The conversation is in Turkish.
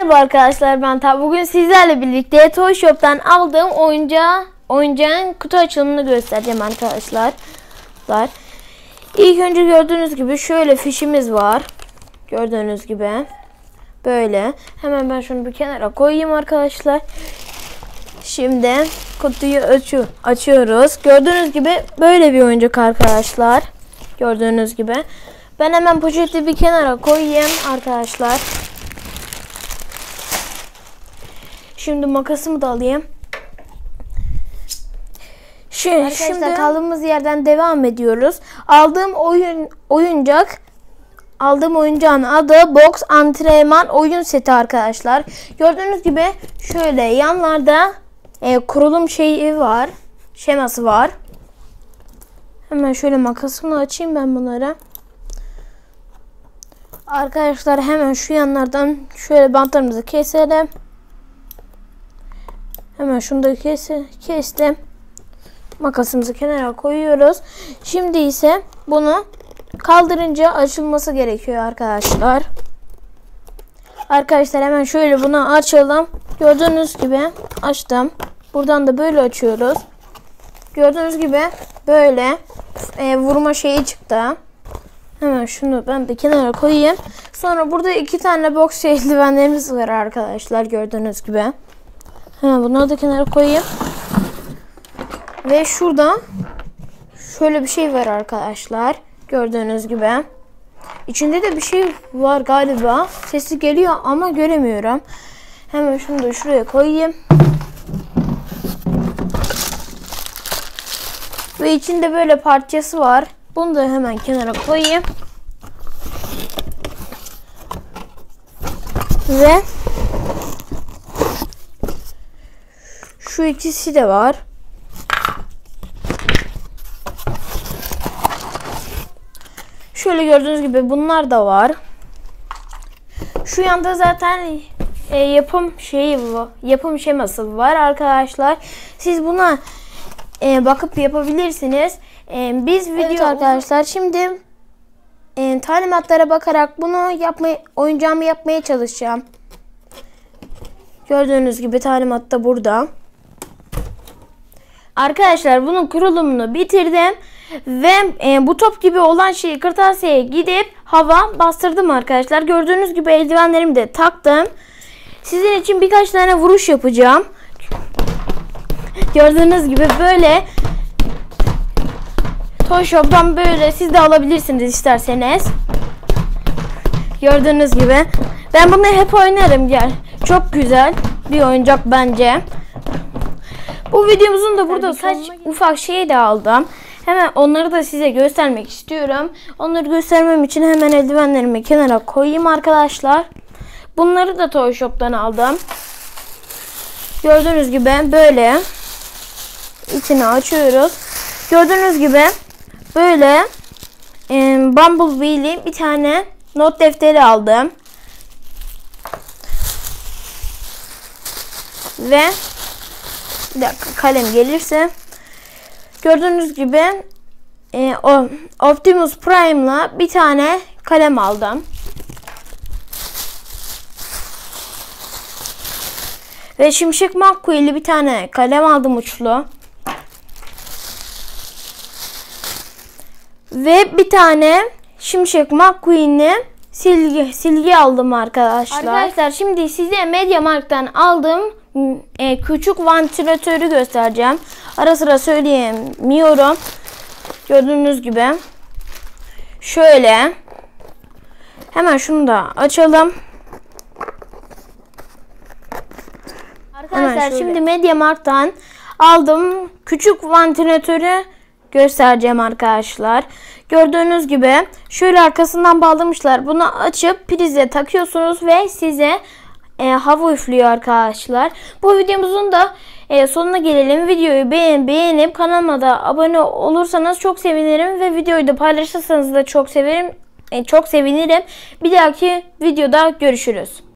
Merhaba arkadaşlar, ben Taha. Bugün sizlerle birlikte Toy Shop'tan aldığım oyuncağın kutu açılımını göstereceğim arkadaşlar. İlk önce gördüğünüz gibi şöyle fişimiz var. Gördüğünüz gibi böyle. Hemen ben şunu bir kenara koyayım arkadaşlar. Şimdi kutuyu açıyoruz. Gördüğünüz gibi böyle bir oyuncak arkadaşlar. Gördüğünüz gibi. Ben hemen poşeti bir kenara koyayım arkadaşlar. Şimdi makasımı da alayım. Şimdi kaldığımız yerden devam ediyoruz. Aldığım oyuncağın adı Box Antrenman Oyun Seti arkadaşlar. Gördüğünüz gibi şöyle yanlarda kurulum şeması var. Hemen şöyle makasımla açayım ben bunları. Arkadaşlar hemen şu yanlardan şöyle bantlarımızı keselim. Hemen şunu da kestim. Makasımızı kenara koyuyoruz. Şimdi ise bunu kaldırınca açılması gerekiyor arkadaşlar. Arkadaşlar hemen şöyle bunu açalım. Gördüğünüz gibi açtım. Buradan da böyle açıyoruz. Gördüğünüz gibi böyle vurma şeyi çıktı. Hemen şunu ben bir kenara koyayım. Sonra burada iki tane boks eldivenlerimiz var arkadaşlar. Gördüğünüz gibi. Hemen bunları da kenara koyayım. Ve şurada şöyle bir şey var arkadaşlar. Gördüğünüz gibi. İçinde de bir şey var galiba. Sesi geliyor ama göremiyorum. Hemen şunu da şuraya koyayım. Ve içinde böyle parçası var. Bunu da hemen kenara koyayım. Ve şu ikisi de var. Şöyle gördüğünüz gibi bunlar da var. Şu yanda zaten yapım şeması var arkadaşlar. Siz buna bakıp yapabilirsiniz. Evet arkadaşlar, şimdi talimatlara bakarak oyuncağımı yapmaya çalışacağım. Gördüğünüz gibi talimat da burada. Arkadaşlar bunun kurulumunu bitirdim. Ve bu top gibi olan şeyi kırtasiyeye gidip hava bastırdım arkadaşlar. Gördüğünüz gibi eldivenlerimi de taktım. Sizin için birkaç tane vuruş yapacağım. Gördüğünüz gibi böyle Toy Shop'tan böyle siz de alabilirsiniz isterseniz. Gördüğünüz gibi. Ben bunu hep oynarım. Çok güzel bir oyuncak bence. Bu videomuzun da burada birkaç ufak şey de aldım. Hemen onları da size göstermek istiyorum. Onları göstermem için hemen eldivenlerimi kenara koyayım arkadaşlar. Bunları da Toy Shop'tan aldım. Gördüğünüz gibi böyle içini açıyoruz. Gördüğünüz gibi böyle Bumblebee'li bir tane not defteri aldım. Ve bir dakika, kalem gelirse. Gördüğünüz gibi Optimus Prime'la bir tane kalem aldım. Ve Şimşek McQueen'li bir tane kalem aldım uçlu. Ve bir tane Şimşek McQueen'li silgi aldım arkadaşlar. Arkadaşlar şimdi size MediaMarkt'tan aldığım küçük vantilatörü göstereceğim. Ara sıra söyleyemiyorum. Gördüğünüz gibi. Şöyle. Hemen şunu da açalım. Arkadaşlar şimdi MediaMarkt'tan aldığım küçük vantilatörü göstereceğim arkadaşlar. Gördüğünüz gibi şöyle arkasından bağlamışlar. Bunu açıp prize takıyorsunuz ve size hava üflüyor arkadaşlar. Bu videomuzun da sonuna gelelim. Videoyu beğenip kanalıma da abone olursanız çok sevinirim ve videoyu da paylaşırsanız da çok sevinirim. Bir dahaki videoda görüşürüz.